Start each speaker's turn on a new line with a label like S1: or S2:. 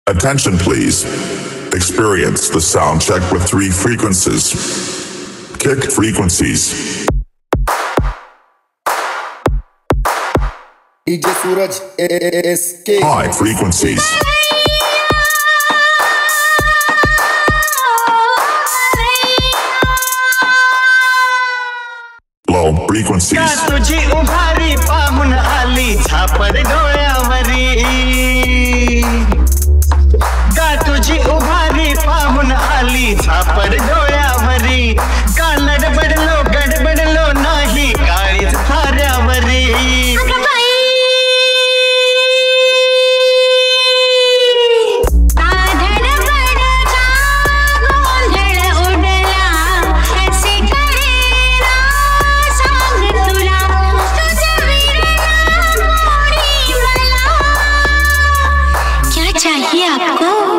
S1: Attention please. Experience the sound check with 3 frequencies. Kick frequencies.
S2: DJ Suraj SK.
S1: High frequencies. Low frequencies.
S3: तुझी उभारी पाहून आली छापर डोळ्यावरी का तुझी उभारी पाहून आली छापर डोळ्यावरी का गडबडलो नाही काळीच थाऱ्यावरी
S4: चाहिए आपको।